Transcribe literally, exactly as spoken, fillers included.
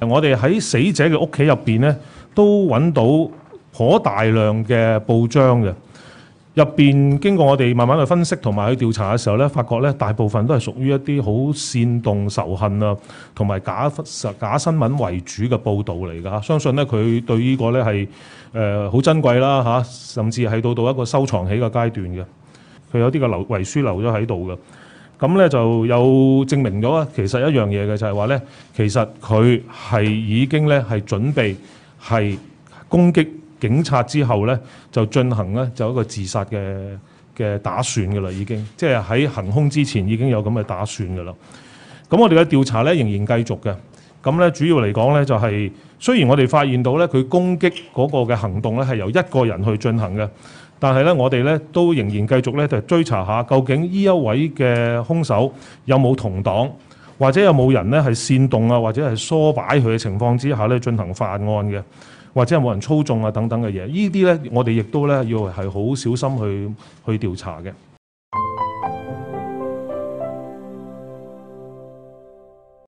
我哋喺死者嘅屋企入邊咧，都揾到頗大量嘅報章嘅。入邊經過我哋慢慢去分析同埋去調查嘅時候咧，發覺咧大部分都係屬於一啲好煽動仇恨啊，同埋假假新聞為主嘅報導嚟㗎。相信咧佢對呢個咧係誒好珍貴啦嚇，甚至係到到一個收藏起嘅階段嘅。佢有啲嘅留遺書留咗喺度嘅。咁咧就有證明咗其實一樣嘢嘅就係話咧，其實佢係已經咧係準備係攻擊警察之後咧，就進行咧就一個自殺嘅嘅打算㗎啦，已經即係喺行兇之前已經有咁嘅打算㗎啦。咁我哋嘅調查咧仍然繼續嘅。咁咧主要嚟講咧就係、是、雖然我哋發現到咧佢攻擊嗰個嘅行動咧係由一個人去進行嘅，但係咧我哋咧都仍然繼續咧就追查下究竟呢一位嘅兇手有冇同黨，或者有冇人咧係煽動啊，或者係唆擺佢嘅情況之下咧進行犯案嘅。或者有冇人操縱啊等等嘅嘢，呢啲咧我哋亦都咧要係好小心去去調查嘅。